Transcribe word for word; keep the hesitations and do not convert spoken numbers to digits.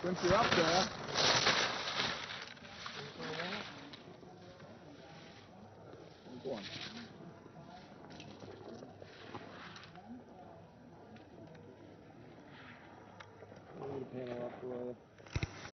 Since you're up there. Go on. Move the panel up a little.